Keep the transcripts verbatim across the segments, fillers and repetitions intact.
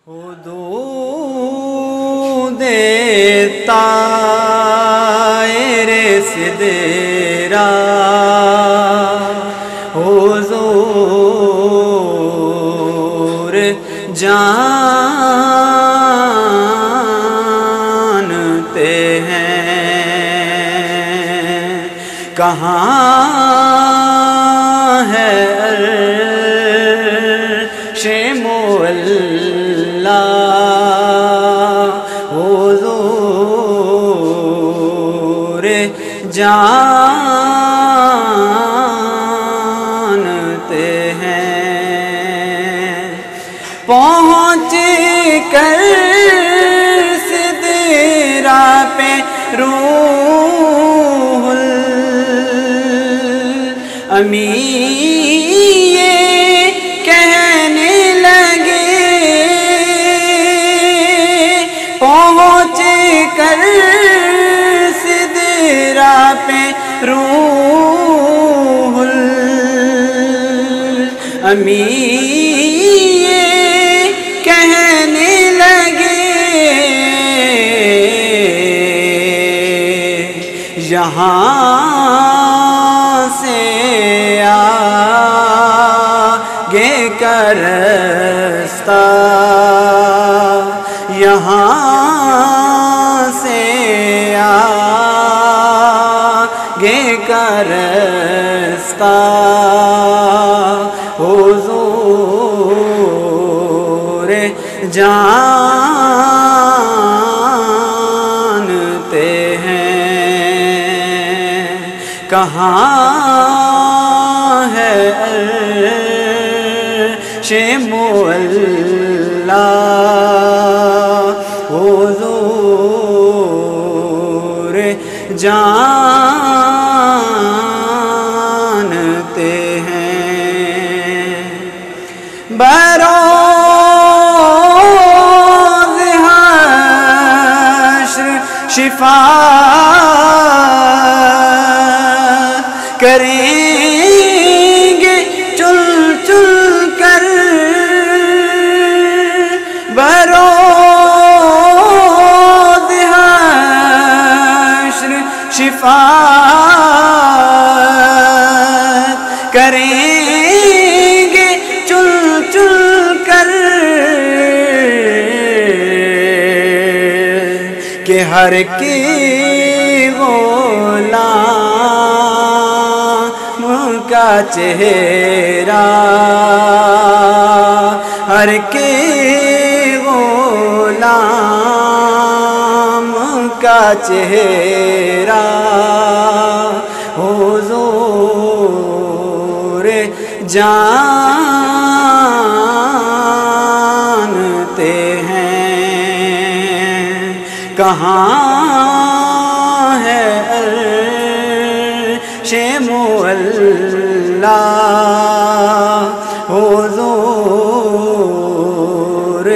حدود طائر سدرا حضور جانتے ہیں کہاں ہے عرش معلا حضور جانتے ہیں پہنچ کر سدرا پہ روح الامین یہ کہنے لگے پہنچ کر سدرا پہ روح الامین کہنے لگے یہاں سے آگے کا راستہ یہاں سے آگے کا راستہ حضور جانتے ہیں کہاں ہے عرش معلا حضور جانتے ہیں بروز حشر شفاعت کریں گے چل چل کر بروز حشر شفاعت کریں گے چل چل کر کہ ہر کی غلام کا چہرہ ہر کے غلام کا چہرہ حضور جانتے ہیں کہاں ہے عرش معلا حضور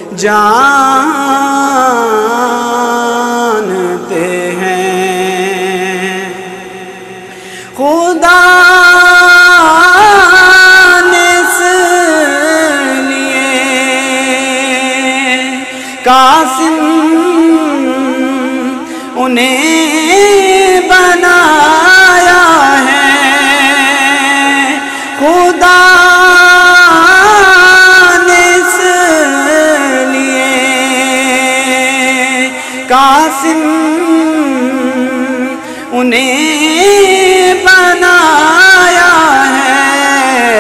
جانتے ہیں خدا نے اس لیے قاسم انہیں بنایا ہے خدا نے اس لیے قاسم انہیں بنایا ہے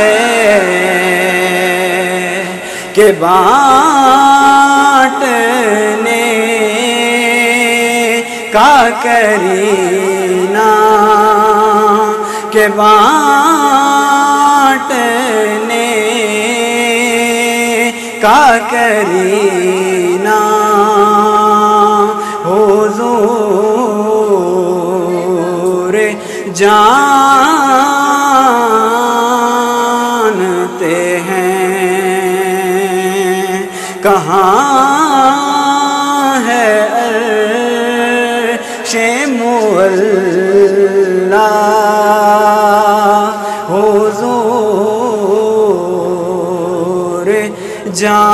کہ بانٹنے کا کرینہ کہ بانٹنے کا کرینہ حضور جانتے ہیں کہاں ہے عرش معلا حضور جان